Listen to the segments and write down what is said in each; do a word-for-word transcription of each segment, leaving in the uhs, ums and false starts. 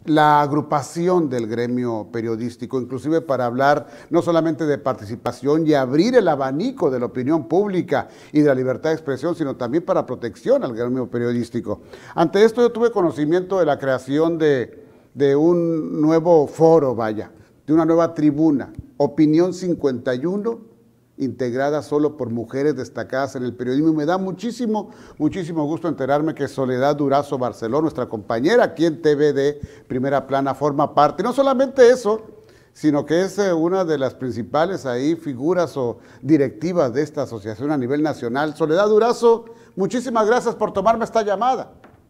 la agrupación del gremio periodístico, inclusive para hablar no solamente de participación y abrir el abanico de la opinión pública y de la libertad de expresión, sino también para protección al gremio periodístico. Ante esto yo tuve conocimiento de la creación de, de un nuevo foro, vaya, de una nueva tribuna, Opinión cincuenta y uno, integrada solo por mujeres destacadas en el periodismo, y me da muchísimo, muchísimo gusto enterarme que Soledad Durazo Barceló, nuestra compañera aquí en T V de Primera Plana, forma parte. No solamente eso, sino que es una de las principales ahí figuras o directivas de esta asociación a nivel nacional. Soledad Durazo, muchísimas gracias por tomarme esta llamada.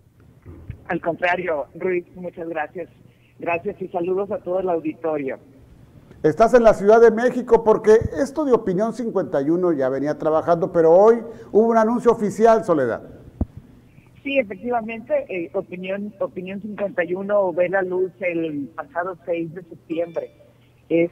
Al contrario, Ruiz, muchas gracias. Gracias y saludos a todo el auditorio. Estás en la Ciudad de México porque esto de Opinión cincuenta y uno ya venía trabajando, pero hoy hubo un anuncio oficial, Soledad. Sí, efectivamente, eh, Opinión, Opinión cincuenta y uno ve la luz el pasado seis de septiembre. Es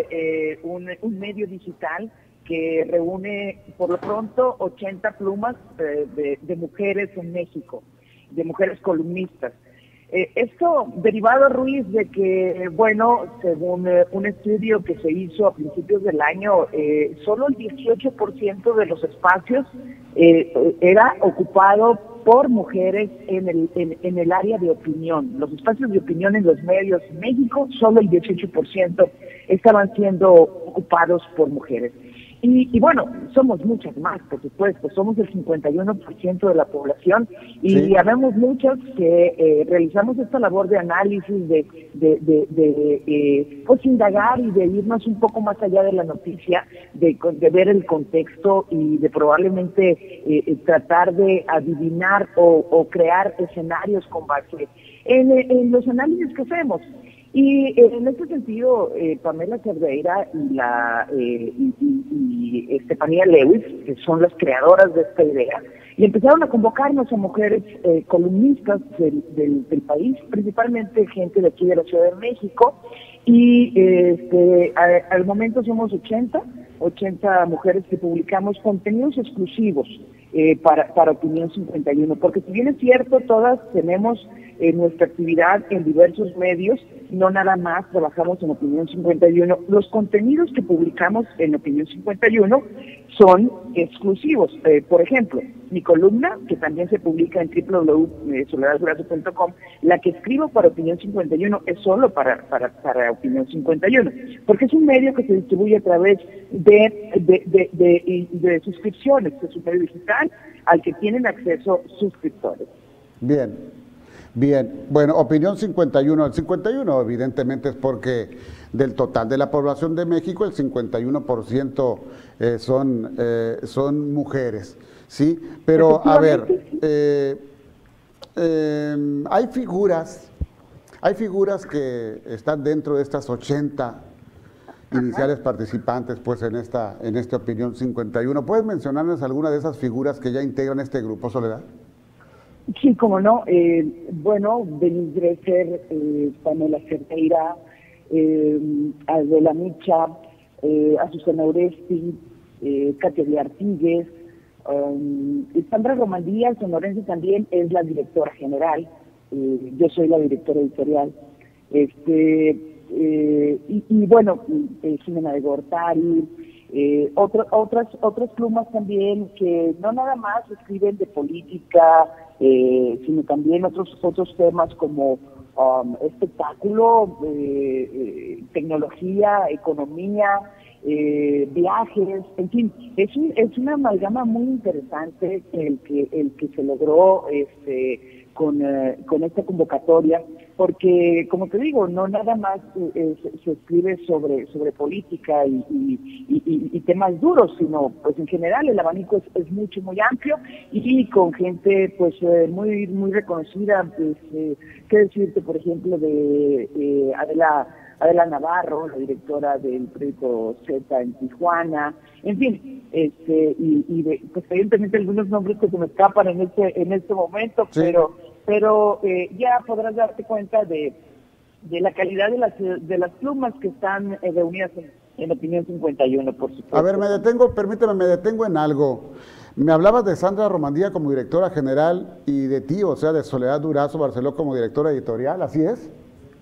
eh, un, un medio digital que reúne por lo pronto ochenta plumas eh, de, de mujeres en México, de mujeres columnistas. Eh, esto derivado, Ruiz, de que, bueno, según eh, un estudio que se hizo a principios del año, eh, solo el dieciocho por ciento de los espacios eh, era ocupado por mujeres en el, en, en el área de opinión. Los espacios de opinión en los medios en México, solo el dieciocho por ciento estaban siendo ocupados por mujeres. Y, y bueno, somos muchas más, por supuesto, somos el cincuenta y uno por ciento de la población y sí, habemos muchos que eh, realizamos esta labor de análisis, de, de, de, de eh, pues indagar y de irnos un poco más allá de la noticia, de, de ver el contexto y de probablemente eh, tratar de adivinar o, o crear escenarios con base en, en los análisis que hacemos. Y eh, en este sentido, eh, Pamela Cerdeira y, la, eh, y, y, y Estefanía Lewis, que son las creadoras de esta idea, y empezaron a convocarnos a mujeres eh, columnistas del, del, del país, principalmente gente de aquí de la Ciudad de México, y este, a, al momento somos ochenta, ochenta mujeres que publicamos contenidos exclusivos eh, para, para Opinión cincuenta y uno, porque si bien es cierto, todas tenemos eh, nuestra actividad en diversos medios, no nada más trabajamos en Opinión cincuenta y uno, los contenidos que publicamos en Opinión cincuenta y uno son exclusivos. Eh, por ejemplo, mi columna, que también se publica en doble u doble u doble u punto soledad durazo punto com, la que escribo para Opinión cincuenta y uno es solo para, para, para Opinión cincuenta y uno, porque es un medio que se distribuye a través de, de, de, de, de, de suscripciones, es un medio digital al que tienen acceso suscriptores. Bien. Bien, bueno, Opinión cincuenta y uno, el cincuenta y uno evidentemente es porque del total de la población de México el cincuenta y uno por ciento eh, son, eh, son mujeres, ¿sí? Pero a ver, eh, eh, hay figuras, hay figuras que están dentro de estas ochenta iniciales participantes pues en esta, en esta Opinión cincuenta y uno. ¿Puedes mencionarnos alguna de esas figuras que ya integran este grupo, Soledad? Sí, como no. Eh, bueno, Denise Dresser, eh, Pamela Cerdeira, eh, Adela Micha, eh, Azucena Oresti, eh, Katia de Artigues, um, Sandra Romandía, sonorense también, es la directora general, eh, yo soy la directora editorial, este eh, y, y bueno, eh, Jimena de Gortari, eh, otro, otras otras plumas también que no nada más escriben de política, Eh, sino también otros otros temas como um, espectáculo, eh, eh, tecnología, economía, eh, viajes, en fin, es, un, es una amalgama muy interesante el que el que se logró este con, eh, con esta convocatoria, porque como te digo, no nada más eh, se, se escribe sobre sobre política y, y, y, y temas duros, sino pues en general el abanico es, es mucho, muy amplio y con gente pues eh, muy muy reconocida, pues, eh, qué decirte por ejemplo de eh, Adela Adela Navarro, la directora del periódico Z en Tijuana, en fin, este y, y de, pues evidentemente algunos nombres que se me escapan en este en este momento, sí. pero pero eh, ya podrás darte cuenta de, de la calidad de las de las plumas que están eh, reunidas en, en Opinión cincuenta y uno, por supuesto. A ver, me detengo, permíteme, me detengo en algo. Me hablabas de Sandra Romandía como directora general y de ti, o sea, de Soledad Durazo Barceló como directora editorial, ¿así es?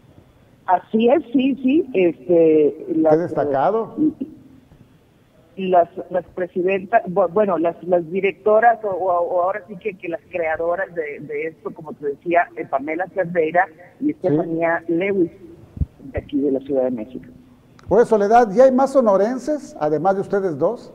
Así es, sí, sí. Este, las, Qué destacado. Las, las presidentas, bueno, las, las directoras o, o ahora sí que, que las creadoras de, de esto, como te decía, Pamela Cerdeira y Estefanía ¿Sí? Lewis, de aquí de la Ciudad de México. Pues Soledad, ¿ya hay más sonorenses, además de ustedes dos?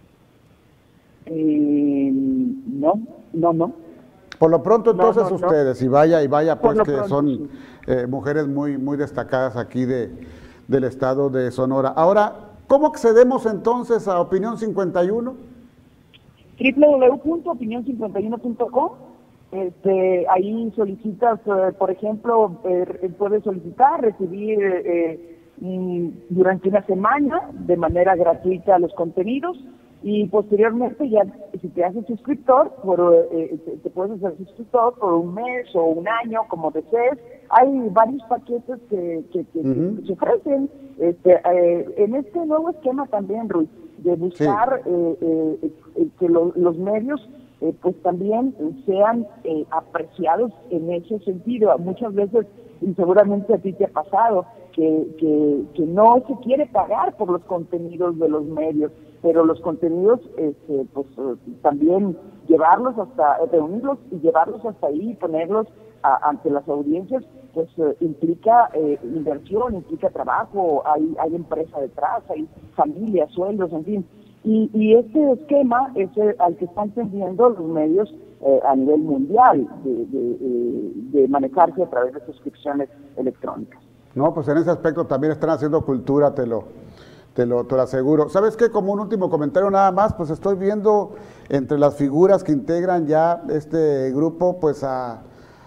Eh, no, no, no. Por lo pronto entonces no, no, ustedes, no. y vaya, y vaya, pues que pronto, son sí. eh, mujeres muy, muy destacadas aquí de, del estado de Sonora. Ahora, ¿cómo accedemos entonces a Opinión cincuenta y uno? doble u doble u doble u punto opinión cincuenta y uno punto com. Este, ahí solicitas, eh, por ejemplo, eh, puedes solicitar recibir eh, durante una semana de manera gratuita los contenidos y posteriormente ya si te haces suscriptor, por, eh, te, te puedes hacer suscriptor por un mes o un año, como desees. Hay varios paquetes que, que, que, uh-huh. que se ofrecen este, eh, en este nuevo esquema también, Ruiz, de buscar sí. eh, eh, que lo, los medios eh, pues también sean eh, apreciados en ese sentido. Muchas veces, y seguramente a ti te ha pasado, que, que, que no se quiere pagar por los contenidos de los medios, pero los contenidos, este, pues también llevarlos hasta, reunirlos y llevarlos hasta ahí y ponerlos a, ante las audiencias, pues eh, implica eh, inversión, implica trabajo, hay, hay empresa detrás, hay familia, sueldos, en fin. Y, y este esquema es el, al que están tendiendo los medios eh, a nivel mundial, de, de, de, de manejarse a través de suscripciones electrónicas. No, pues en ese aspecto también están haciendo cultura, te lo, te lo, te lo aseguro. ¿Sabes qué? Como un último comentario nada más, pues estoy viendo entre las figuras que integran ya este grupo, pues a...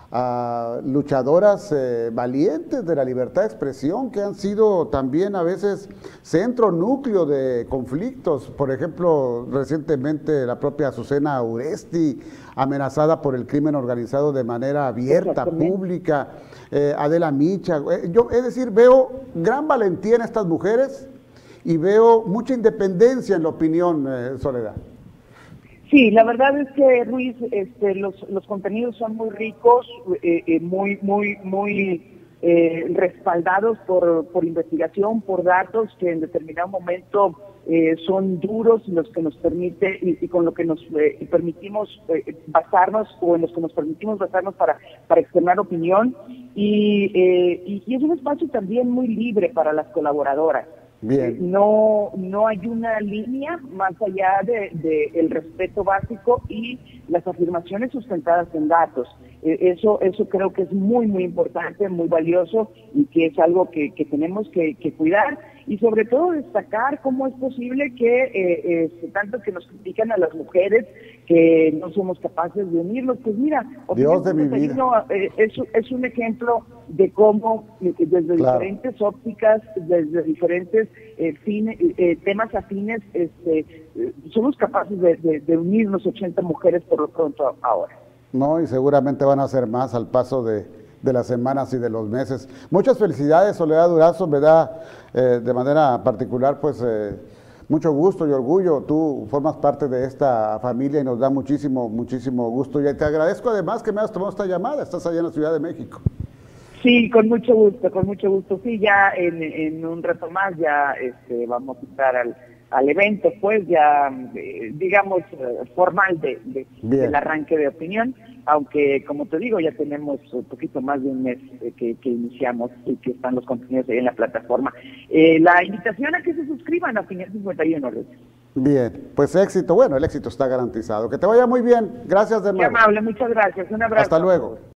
a luchadoras eh, valientes de la libertad de expresión, que han sido también a veces centro, núcleo de conflictos. Por ejemplo, recientemente la propia Azucena Uresti, amenazada por el crimen organizado de manera abierta, pública, eh, Adela Micha. Eh, yo, es decir, veo gran valentía en estas mujeres y veo mucha independencia en la opinión, eh, Soledad. Sí, la verdad es que, Ruiz, este, los, los contenidos son muy ricos, eh, eh, muy, muy, muy eh, respaldados por, por investigación, por datos que en determinado momento eh, son duros, los que nos permite y, y con lo que nos eh, permitimos eh, basarnos o en los que nos permitimos basarnos para, para externar opinión y, eh, y, y es un espacio también muy libre para las colaboradoras. Bien. No, no hay una línea más allá de, de el respeto básico y las afirmaciones sustentadas en datos. Eh, eso, eso creo que es muy, muy importante, muy valioso y que es algo que, que tenemos que, que cuidar y sobre todo destacar cómo es posible que eh, eh, tanto que nos critican a las mujeres que no somos capaces de unirnos. Pues mira, Dios de mi vida. Eh, es, es un ejemplo de cómo eh, desde claro. diferentes ópticas, desde diferentes eh, fine, eh, temas afines, este, eh, somos capaces de, de, de unirnos ochenta mujeres por lo pronto ahora. No, y seguramente van a ser más al paso de, de las semanas y de los meses. Muchas felicidades, Soledad Durazo, me da eh, de manera particular pues eh, mucho gusto y orgullo. Tú formas parte de esta familia y nos da muchísimo, muchísimo gusto. Y te agradezco además que me hayas tomado esta llamada, estás allá en la Ciudad de México. Sí, con mucho gusto, con mucho gusto. Sí, ya en, en un rato más ya este, vamos a estar al, al evento, pues ya, eh, digamos, eh, formal de, de, del arranque de opinión, aunque, como te digo, ya tenemos un poquito más de un mes eh, que, que iniciamos y que están los contenidos ahí en la plataforma. Eh, la invitación a que se suscriban a Opinión cincuenta y uno, Ruth. Bien, pues éxito, bueno, el éxito está garantizado. Que te vaya muy bien, gracias de nuevo. Qué amable, muchas gracias, un abrazo. Hasta luego.